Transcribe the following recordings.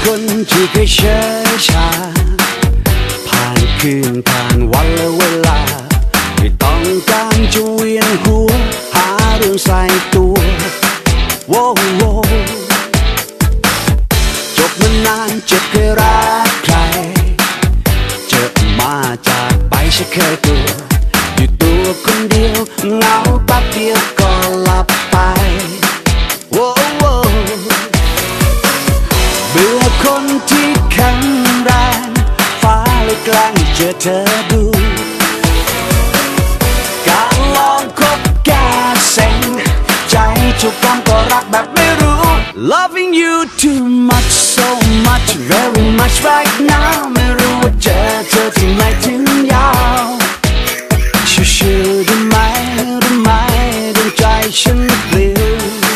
คนที่เคยเฉยชาผ่านคืนผ่านวันและเวลาไม่ต้องการจะเวียนหัวหาเรื่องใส่ตัวโว้โวจบมานานเจ็บเคยรักใครเจอมาจากไปฉันเคยกลัวอยู่ตัวคนเดียวเหงาแป๊บเดียวก็หลับไปโว้โวเบื่อคนที่แข็งแรงฟ้าเลยกลางเจอเธอดูการลองคบแก้เซ็งใจจุกกำก็รักแบบไม่รู้ Loving you too much so much very much right now ไม่รู้ว่าเจอเธอที่ไหนถึงยาวชิวๆได้ไหมดวงใจฉันปลิว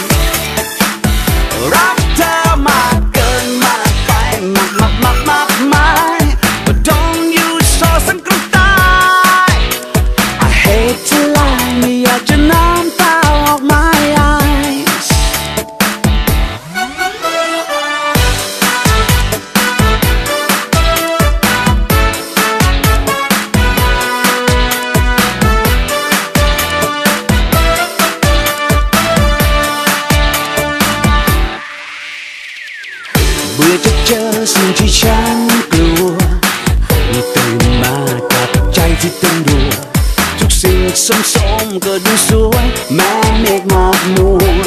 รักเธอมากเกินมากไปมากมาย But don't you so สังกระตาย I hate to lie ไม่อยากจะน้ำตาออก my eyes เบื่อจะเจอสิ่งที่ฉันกลัวตื่นมากับใจที่เต้นรัวทุกสิ่งสมก็ดูสวยแม้เมฆหมอกมัว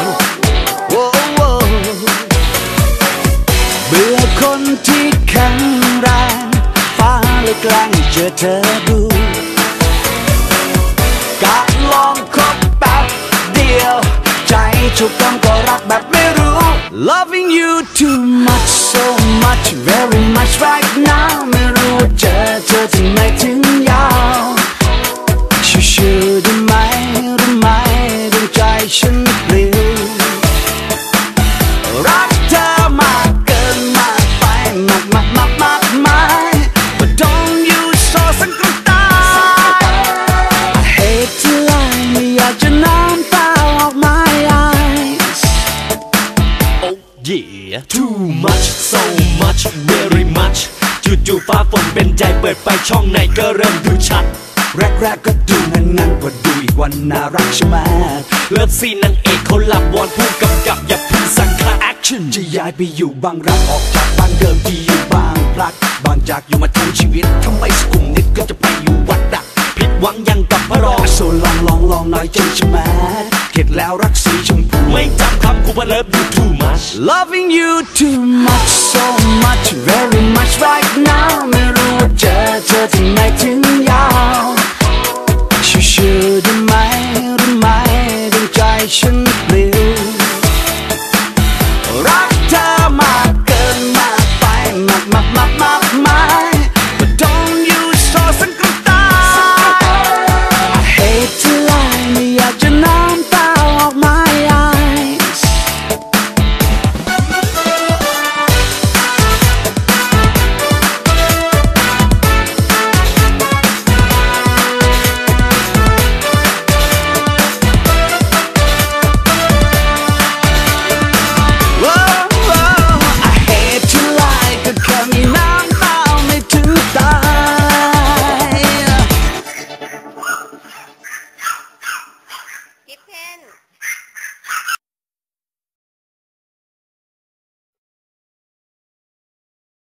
เบื่อคนที่แข็งแรงฟ้าเลยแกล้งเจอเธอดูการลองคบแป๊บเดียวใจฉุกกำก็รักแบบไม่รู้ Loving you too much so much very much right now ไม่รู้ว่าเจอเธอที่ไหนถึงยาวชิวๆได้ไหมดวงใจฉันปลิวรักเธอมากเกินมากไปมากมาย But don't you so สังกระตาย I hate to lie ไม่อยากจะน้ำตาออก my eyes Oh yeah too much so much very much จู่ๆฟ้าฝนเป็นใจเปิดไปช่องไหนก็เริ่มดูชัดแรกก็ดูงั้นพอดูอีกวันน่ารักใช่ไหมเลิฟซีนนางเอกเขาหลับวอนผู้กำกับอย่าพึ่งสั่งคลาแอคชั่นจะย้ายไปอยู่บางรักออกจากบ้านเดิมที่อยู่บางพลัดบางจากอยู่มาทั้งชีวิตทำไมสุขุมนิดก็จะไปอยู่วัดดักผิดหวังยังกับพระรองโซลองหน่อยใจใช่ไหมเข็ดแล้วรักสีชมพูไม่จำคำกูว่า love you too much Loving you too much so much very much right now ไม่รู้ว่าเจอเธอที่ไหนถึงยาวชิวๆได้ไหมดวงใจฉันปลิว